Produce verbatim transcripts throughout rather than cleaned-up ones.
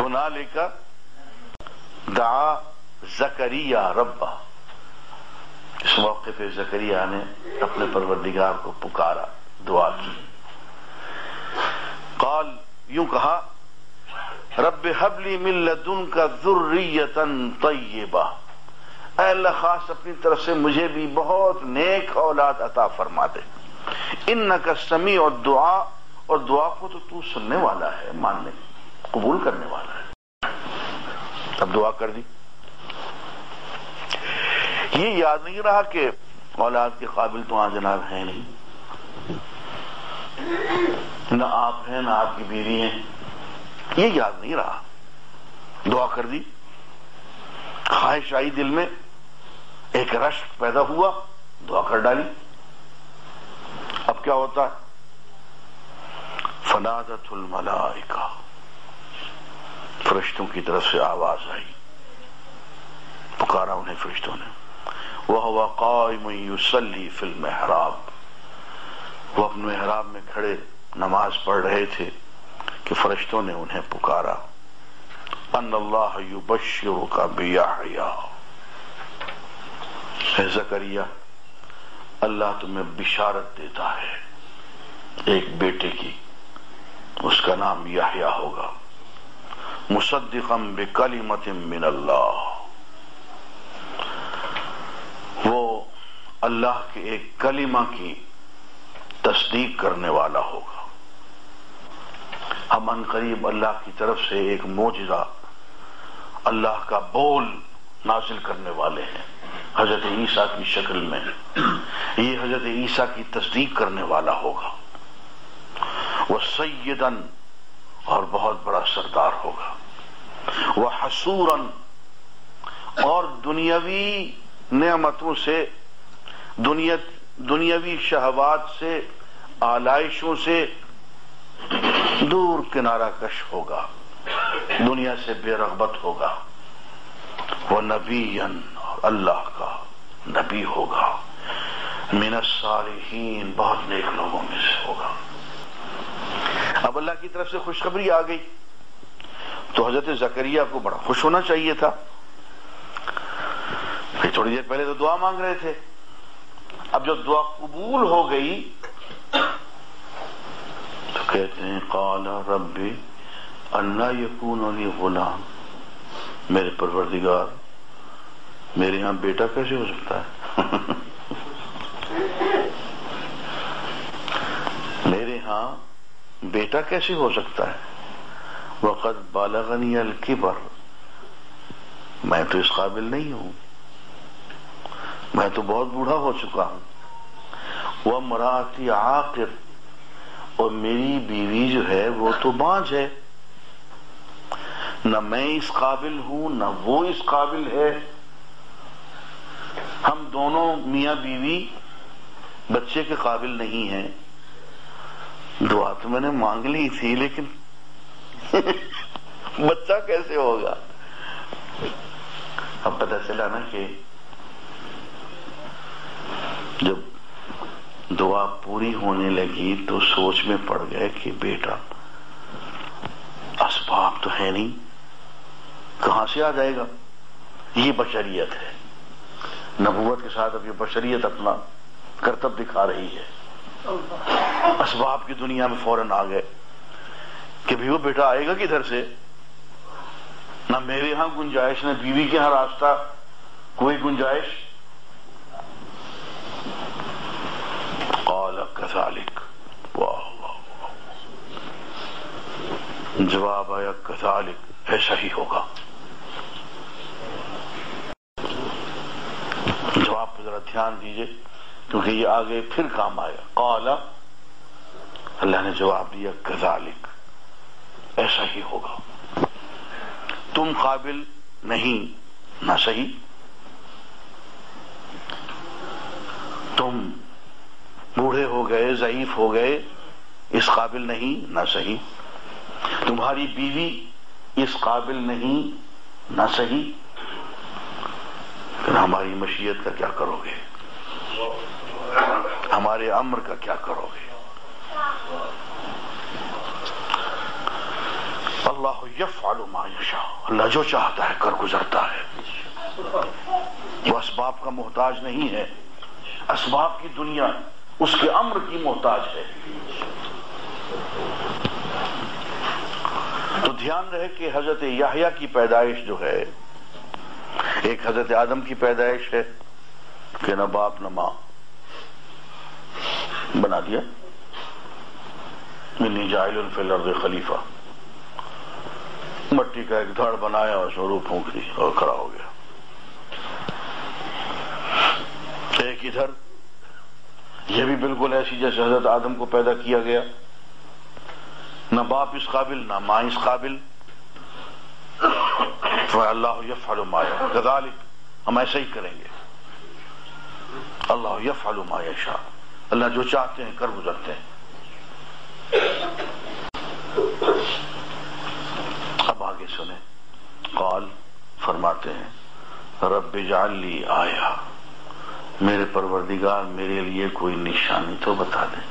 ہنالک دعا زکریا ربہ، اس موقع پہ زکریا نے اپنے پروردگار کو پکارا، دعا کی. قال، یوں کہا، رب ہب لی من لدنک ذریۃ طیبہ، اے اللہ خاص اپنی طرف سے مجھے بھی بہت نیک اولاد عطا فرما دے. انک سمیع الدعاء، اور دعا کو تو تو سننے والا ہے، ماننے قبول کرنے والا ہے. اب دعا کر دی. یہ یاد نہیں رہا کہ اولاد کے قابل تو آن جناب ہیں نہیں، نہ آپ ہیں نہ آپ کی بیوی ہیں، یہ یاد نہیں رہا. دعا کر دی، خواہش آئی دل میں، ایک رشک پیدا ہوا، دعا کر ڈالی. اب کیا ہوتا ہے؟ فنادت الملائکہ، فرشتوں کی طرف سے آواز آئی، پکارا انہیں فرشتوں نے. وَهُوَ قَائِمٌ يُصَلِّي فِي الْمِحْرَابِ، وہ اپنے محراب میں کھڑے نماز پڑھ رہے تھے کہ فرشتوں نے انہیں پکارا. ان اللہ یبشرک بیحییٰ، اے زکریا اللہ تمہیں بشارت دیتا ہے ایک بیٹے کی، اس کا نام یحییٰ ہوگا. مصدقا بکلمۃ من اللہ، وہ اللہ کے ایک کلمہ کی تصدیق کرنے والا ہوگا. ہم ان قریب اللہ کی طرف سے ایک معجزہ، اللہ کا بول نازل کرنے والے ہیں حضرت عیسیٰ کی شکل میں. یہ حضرت عیسیٰ کی تصدیق کرنے والا ہوگا. وَسَيِّدًا، اور بہت بڑا سردار ہوگا. وَحَسُورًا، اور دنیاوی نعمتوں سے، دنیا دنیاوی شہوات سے، آلائشوں سے دور کنارہ کش ہوگا، دنیا سے بے رغبت ہوگا. وَنَبِيًّا، اور اللہ کا نبی ہوگا. مِنَ الصَّالِحِينَ، بہت نیک لوگوں میں سے ہوگا. اب اللہ کی طرف سے خوشخبری آ گئی تو حضرت زکریا کو بڑا خوش ہونا چاہیے تھا. پھر تھوڑی دیر پہلے تو دعا مانگ رہے تھے، اب جب دعا قبول ہو گئی تو کہتے ہیں قال رب انا یکون لی غلام، میرے پروردگار میرے یہاں بیٹا کیسے ہو سکتا ہے؟ میرے ہاں بیٹا کیسے ہو سکتا ہے؟ وقد بالغنی الکبر، میں تو اس قابل نہیں ہوں، میں تو بہت بوڑھا ہو چکا ہوں. وامرأتی عاقر، اور میری بیوی جو ہے وہ تو بانجھ ہے، نہ میں اس قابل ہوں نہ وہ اس قابل ہے. ہم دونوں میاں بیوی بچے کے قابل نہیں ہیں. دعا تو میں نے مانگ لی تھی لیکن بچہ کیسے ہوگا؟ اب پتہ چلا نا کہ جب دعا پوری ہونے لگی تو سوچ میں پڑ گئے کہ بیٹا اسباب تو ہے نہیں، کہاں سے آ جائے گا؟ یہ بشریت ہے. نبوت کے ساتھ اب یہ بشریت اپنا کرتب دکھا رہی ہے. اسباب کی دنیا میں فوراً آ گئے کہ بھی وہ بیٹا آئے گا کدھر سے؟ نہ میرے ہاں گنجائش، نہ بیوی کے ہاں راستہ، کوئی گنجائش. قال کذالک، واہ واہ، جواب آیا کذالک، ایسا ہی ہوگا. جواب پہ ذرا دھیان دیجئے کیونکہ یہ آگے پھر کام آیا. قال، اللہ نے جواب دیا کذالک، ایسا ہی ہوگا. تم قابل نہیں، نہ صحیح، تم بوڑھے ہو گئے، ضعیف ہو گئے، اس قابل نہیں، نہ صحیح. تمہاری بیوی اس قابل نہیں، نہ صحیح. پھر ہماری مشیت کا کیا کرو گے؟ ہمارے امر کا کیا کرو گے؟ اللہ یفعل ما یشاء، اللہ جو چاہتا ہے کر گزرتا ہے، وہ اسباب کا محتاج نہیں ہے، اسباب کی دنیا اس کے امر کی محتاج ہے۔ تو دھیان رہے کہ حضرت یحییٰ کی پیدائش جو ہے، ایک حضرت آدم کی پیدائش ہے کہ نہ باپ نہ ماں، بنا دیا انی جاعل فی الارض خلیفہ، مٹی کا ایک دھڑ بنایا اور روح پھونک دی اور کھڑا ہو گیا۔ ایک ادھر یہ بھی بالکل ایسی جیسے حضرت آدم کو پیدا کیا گیا، نہ باپ اس قابل نہ ماں اس قابل، فاللہ یفعل ما یشاء، کذالک ہم ایسا ہی کریں گے، اللہ یفعل ما یشاء، اللہ جو چاہتے ہیں کر گزرتے ہیں۔ اب آگے سنیں، قال فرماتے ہیں رب اجعل لی آیہ، میرے پروردگار میرے لیے کوئی نشانی تو بتا دے،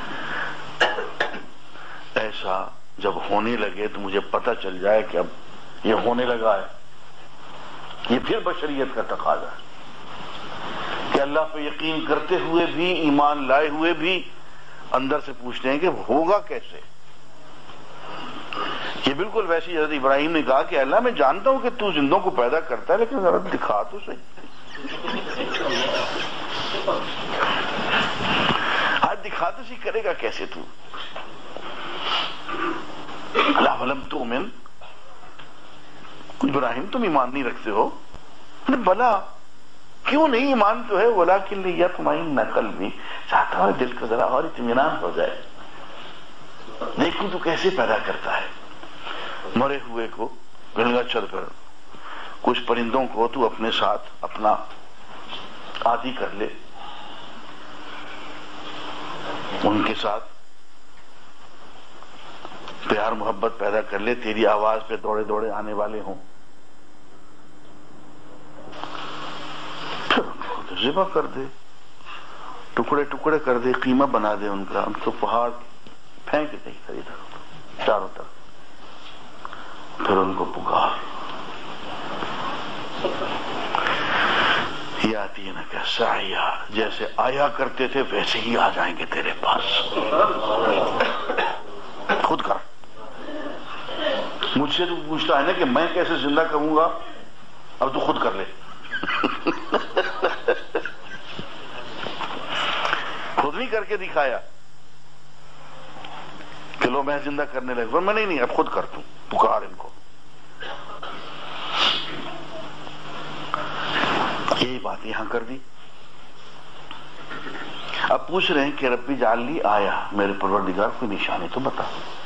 ایسا جب ہونے لگے تو مجھے پتہ چل جائے کہ اب یہ ہونے لگا ہے۔ یہ پھر بشریت کا تقاضا ہے کہ اللہ پہ یقین کرتے ہوئے بھی، ایمان لائے ہوئے بھی اندر سے پوچھتے ہیں کہ ہوگا کیسے۔ یہ بالکل ویسی حضرت ابراہیم نے کہا کہ اللہ میں جانتا ہوں کہ تو زندوں کو پیدا کرتا ہے، لیکن ذرا دکھا تو صحیح، آج دکھا تو صحیح، کرے گا کیسے تو؟ اللہ ولم تؤمن، ابراہیم تم ایمان نہیں رکھتے ہو؟ بلا کیوں نہیں، ایمان تو ہے، ولکن لیطمئن قلبی، چاہتا ہوں دل کو ذرا اور اطمینان ہو جائے، دیکھوں تو کیسے پیدا کرتا ہے۔ مرے ہوئے کو گنگا چڑھ کر کچھ پرندوں کو تو اپنے ساتھ اپنا عادی کر لے، ان کے ساتھ پیار محبت پیدا کر لے، تیری آواز پہ دوڑے دوڑے آنے والے ہوں، پھر ان کو ذبح کر دے، ٹکڑے ٹکڑے کر دے، قیمہ بنا دے ان کا، ان کو پہاڑ پھینک دے ادھر چاروں طرف، پھر ان کو پکار، یاتینک سعیا، جیسے آیا کرتے تھے ویسے ہی آ جائیں گے تیرے پاس، خود کر۔ مجھ سے تو پوچھتا ہے نا کہ میں کیسے زندہ کروں گا، اب تو خود کر لے، خود نہیں کر کے دکھایا کہ لو میں زندہ کرنے لگا، میں نہیں نہیں اب خود کرتا ہوں، پکار ان کو۔ یہی بات یہاں کر دی۔ اب پوچھ رہے ہیں کہ ربی اجعل لی آیہ، میرے پروردگار کوئی نشانی تو بتا۔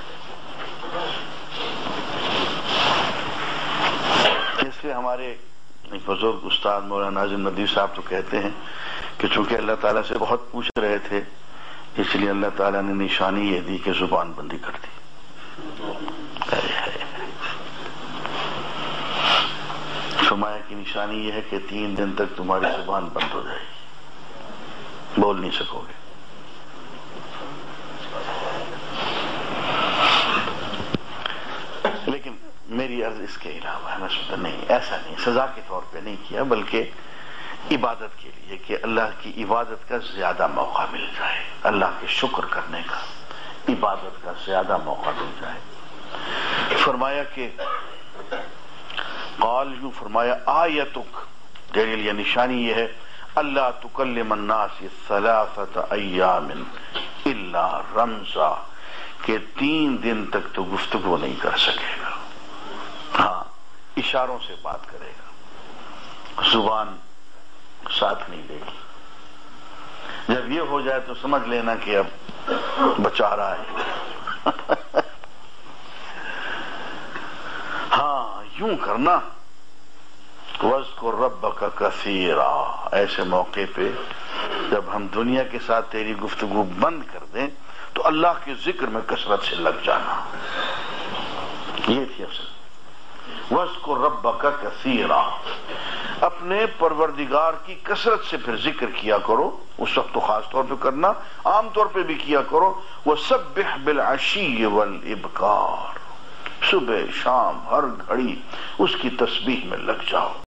اس لیے ہمارے ایک بزرگ استاد مولانا ناظم ندوی صاحب تو کہتے ہیں کہ چونکہ اللہ تعالیٰ سے بہت پوچھ رہے تھے، اس لیے اللہ تعالیٰ نے نشانی یہ دی کہ زبان بندی کر دی۔ فرمایا کی نشانی یہ ہے کہ تین دن تک تمہاری زبان بند ہو جائے گی، بول نہیں سکو گے۔ لیکن میری عرض اس کے علاوہ ہے، میں سمجھتا نہیں، ایسا نہیں، سزا کے طور پہ نہیں کیا، بلکہ عبادت کے لیے کہ اللہ کی عبادت کا زیادہ موقع مل جائے، اللہ کے شکر کرنے کا، عبادت کا زیادہ موقع مل جائے۔ فرمایا کہ قال، یوں فرمایا آیتک، تیرے لیے نشانی یہ ہے، اللہ تکلم الناس ثلاثۃ ایام الا رمزا، کہ تین دن تک تو گفتگو نہیں کر سکے گا، ہاں اشاروں سے بات کرے گا، زبان ساتھ نہیں دے گی۔ جب یہ ہو جائے تو سمجھ لینا کہ اب بچا رہا ہے۔ ہاں یوں کرنا، وَاذْكُرْ رَبَّكَ كَثِيرًا، ایسے موقع پہ جب ہم دنیا کے ساتھ تیری گفتگو بند کر دیں تو اللہ کے ذکر میں کثرت سے لگ جانا، یہ تھی اصل۔ وَاذْكُرْ رَبَّكَ كَثِيرًا، اپنے پروردگار کی کثرت سے پھر ذکر کیا کرو، اس وقت تو خاص طور پہ کرنا، عام طور پہ بھی کیا کرو۔ وَسَبِّحْ بِالْعَشِيِّ وَالْإِبْكَارِ، صبح شام ہر گھڑی اس کی تسبیح میں لگ جاؤ.